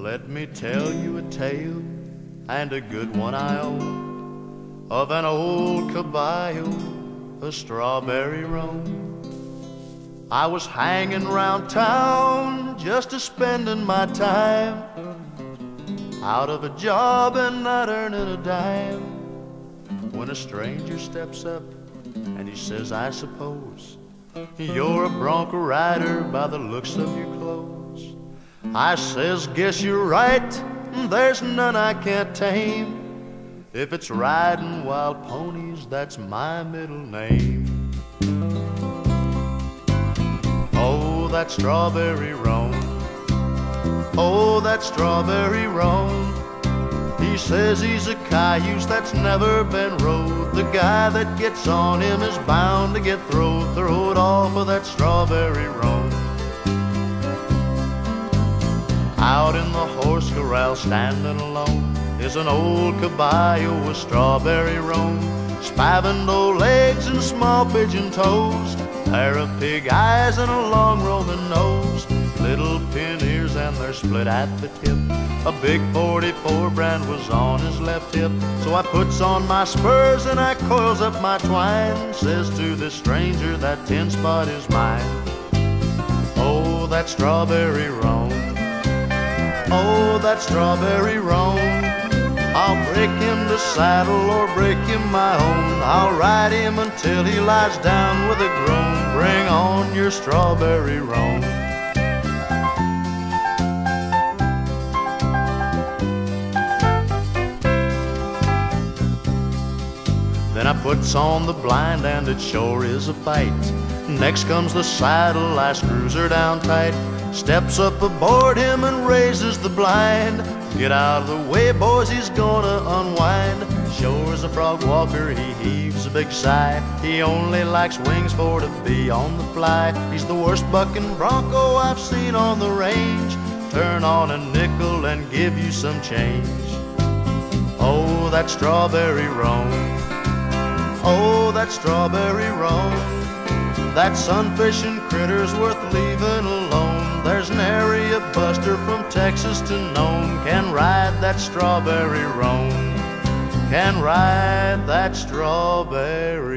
Let me tell you a tale, and a good one I owe, of an old caballo, a strawberry roan. I was hanging round town, just a-spending my time, out of a job and not earning a dime, when a stranger steps up and he says, I suppose you're a bronco rider by the looks of your clothes. I says, guess you're right, there's none I can't tame. If it's riding wild ponies, that's my middle name. Oh, that strawberry roan, oh, that strawberry roan. He says he's a cayuse that's never been rode. The guy that gets on him is bound to get throwed off of that strawberry roan. Out in the horse corral, standing alone, is an old caballo with strawberry roan. Spavined legs and small pigeon toes, pair of pig eyes and a long Roman nose, little pin ears and they're split at the tip. A big 44 brand was on his left hip. So I puts on my spurs and I coils up my twine, says to this stranger, that 10 spot is mine. Oh, that strawberry roan, oh, that strawberry roan. I'll break him to saddle or break him my own. I'll ride him until he lies down with a groan. Bring on your strawberry roan. Then I puts on the blind and it sure is a fight. Next comes the saddle, I screws her down tight. Steps up aboard him and raises the blind. Get out of the way, boys, he's gonna unwind. Sure as a frog walker, he heaves a big sigh. He only likes wings for to be on the fly. He's the worst bucking bronco I've seen on the range. Turn on a nickel and give you some change. Oh, that strawberry roan, oh, that strawberry roan. That sun-fishing critter's worth leaving alone. There's nary a buster from Texas to Nome can ride that strawberry roan, can ride that strawberry